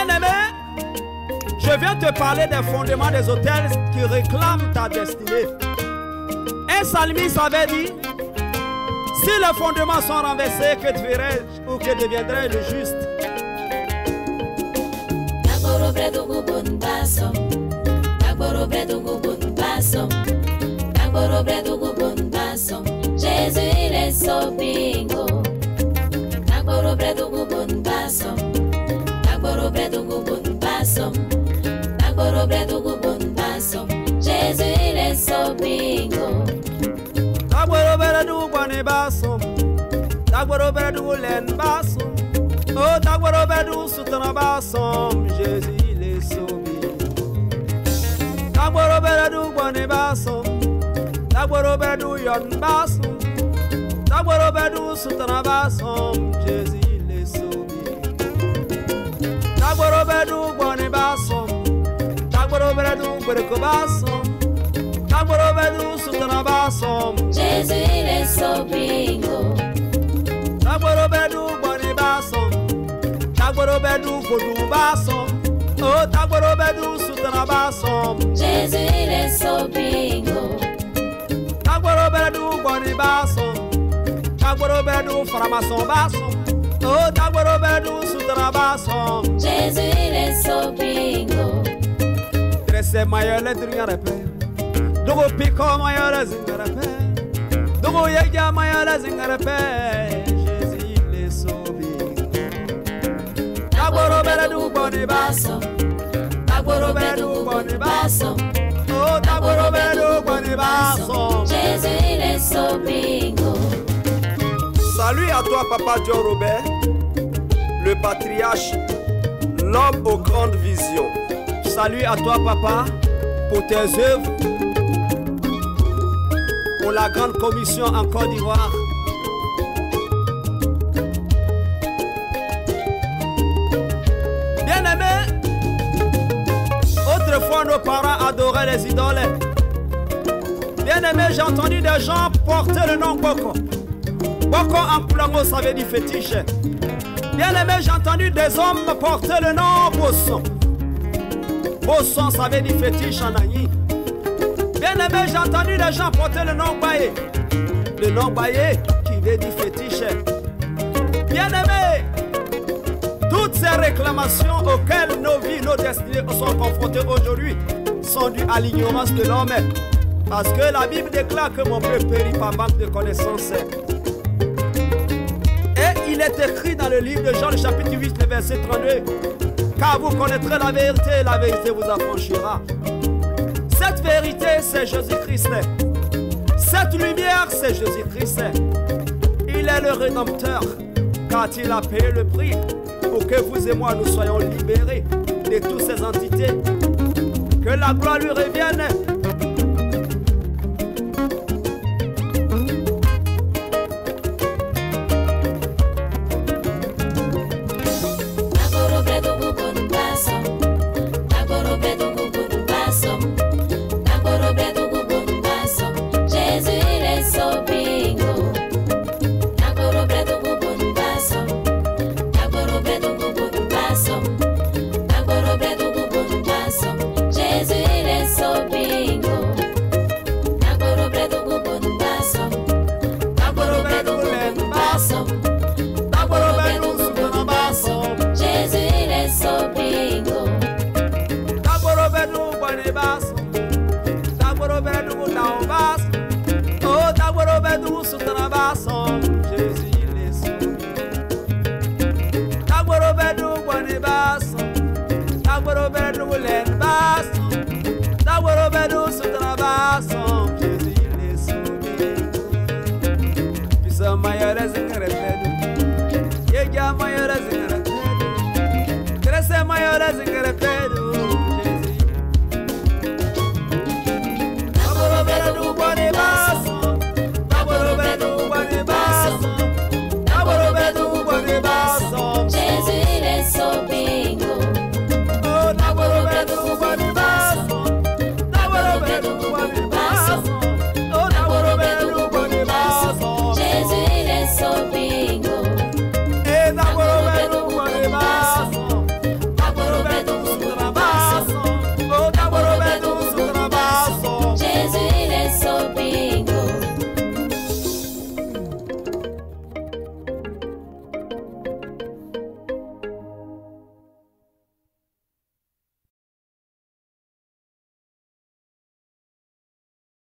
Bien-aimé, je viens te parler des fondements des autels qui réclament ta destinée. Un psalmiste avait dit, si les fondements sont renversés, que ferai-je ou que deviendrai le juste? Jésus il est so bingo. Nagboro bredo gubun basom. Nagboro bredo gubun basom. Nagboro bredo gubun basom. Jésus il est so bingo. Nagboro bredo gubun basom. Nagboro bredo len basom. Oh nagboro bredo sutana basom. Jésus il est so bingo. Nagboro bredo gubun basom. Nagboro bredo yon basom. Nagboro bredo sutana basom. Jésus il est so bingo. Nagboro bredo gubun basom. Nagboro bredo berko basom. Nagboro bredo sutana basom. Jésus il est so bingo. Nagboro bredo gubun basom. Nagboro bredo godu basom. Oh nagboro bredo sutana basom. Jésus il est so bingo. Nagboro bredo gubun basom. Nagboro bredo faramason basom. Oh nagboro bredo sutana basom. Jésus il est so bingo. Dresse mayele dringarepe. Dogo piko mayele zingarepe. Dogo yega mayele zingarepe. Jésus il est so bingo. Nagboro bredo gubun basom. Nagboro bredo gubun basom. Oh nagboro bredo gubun basom. Jésus il est so bingo. Salut à toi, Papa John Robert, le patriarche, l'homme aux grandes visions. Salut à toi, Papa, pour tes œuvres, pour la grande commission en Côte d'Ivoire. Bien-aimés, autrefois nos parents adoraient les idoles. Bien-aimés, j'ai entendu des gens porter le nom Boko. Boko en Koulango, ça veut dire fétiche. Bien-aimé, j'ai entendu des hommes porter le nom Bosson. Bosson, ça veut dire fétiche en Agni. Bien-aimé, j'ai entendu des gens porter le nom Baye. Le nom Baye qui veut dire fétiche. Bien-aimé, toutes ces réclamations auxquelles nos vies, nos destinées sont confrontées aujourd'hui sont dues à l'ignorance de l'homme. Parce que la Bible déclare que mon peuple périt par manque de connaissances. Il est écrit dans le livre de Jean, le chapitre 8, le verset 32, car vous connaîtrez la vérité vous affranchira. Cette vérité, c'est Jésus-Christ. Cette lumière, c'est Jésus-Christ. Il est le Rédempteur, car il a payé le prix pour que vous et moi nous soyons libérés de toutes ces entités. Que la gloire lui revienne. Oh, Nagboro bredo sutana basom.